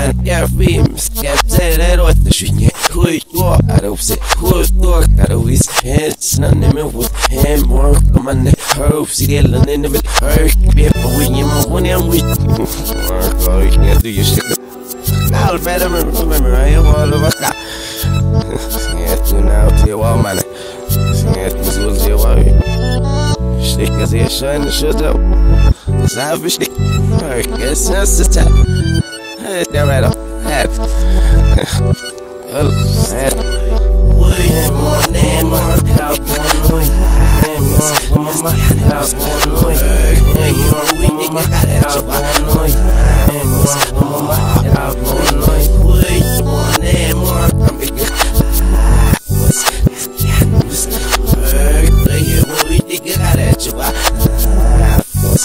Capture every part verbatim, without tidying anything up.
я фильм скепцер от шуне хуй то арусе хуй то аруис it's none of me with him work come on the hope sigelen in the mid hurt be for when you when I'm with go you can't do your shit I'll better remember I am all of us yeah you now to all man yeah this was the way stick as a shine the shut up savage stick I guess that's the top hey there right up head well head way more than more help one and more mama help one way and more we need to get help one way and more mama help one way way more than more come big what's yeah what's hey we need to get at you what's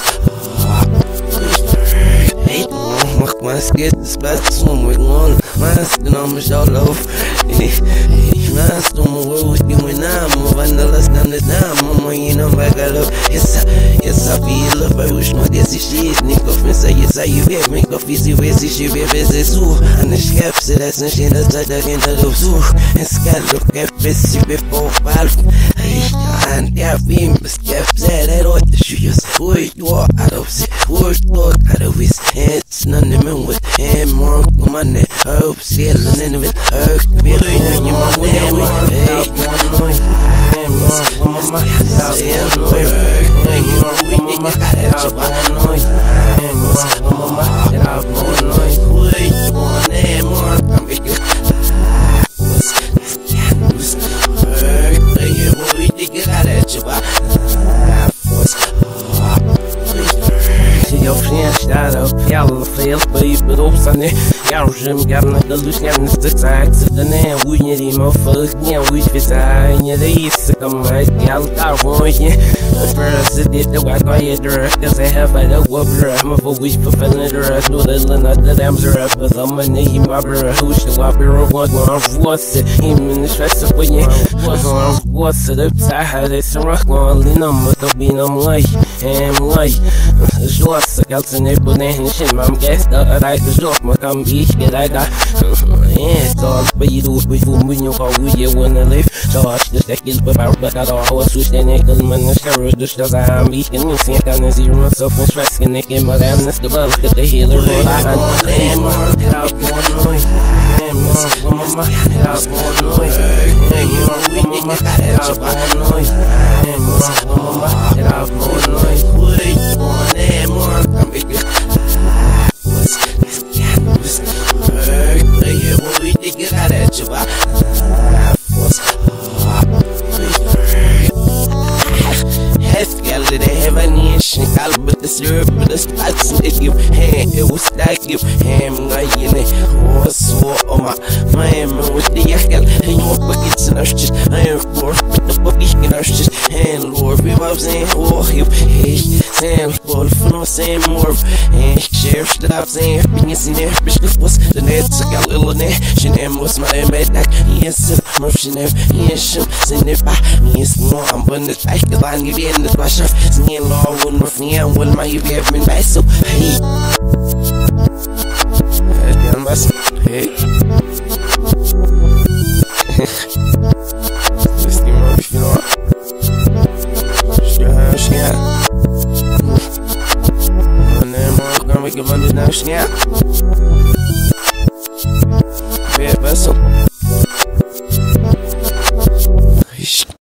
hey mas get this best one with one mas não me já love mas tu mo que me namo vanilla stand it now mãe não vai galo essa essa vila vai os não desistir nem confessa isso aí vê me confessa e vê se estiver vezes su and escape se das enchendo da dentro do su escalo que pesse before fall and yeah vim escape zero the shoes oi tu out of se oi tu out of it it's none of me with him more come on the hope sailing in the earth be you my way hey one hey mama yeah hey you are we need to get it up one hey mama yeah one hey one hey more come big what's yeah what's hey you we need to get it up what's your friend start up yellow fail baby oops on it я уже мгновенно галушнян стыцается да не уйнери мофак не уйфита не рейсы камать ял тарвоне просто это вакое драк cause I have a wobber I'm a voice for feeling драк no the lana the dams are up but I'm a name wobber who's the wobber what one what's it even the stress of when what's it up side it's rock one lean on the bean I'm like and like жёстко калцене понешен мам геста райт жок макам бич геда э стол поеду по фумуню кауе wanna live charge the second but I but I don't switch the neck the man the sure the stars I'm being you see can zero myself and stress can make him around this the ball get the healer roll I and more help one noise and more mama help one noise and more we need to help one noise and more mama help one noise wait one and more come big what's yeah what's hey you we need to get at you what's Heskelde de heavenischen kalbe des Röpes Platzen ich gib hey it was like you hem gayene oh so oma mein with the yakal hey you up gets an arch I am for the book ich can arch and lord we was saying oh you hey same for no same more hey share stuff saying things in there bitch was the net so got little net she name was my bed like yes motion yes send it back yes no I'm gonna take the line give in the wash off singing law when we're feeling well my you have been by so hey hey mas hey this thing more if you know sure sure and then more gonna make a money now sure yeah but so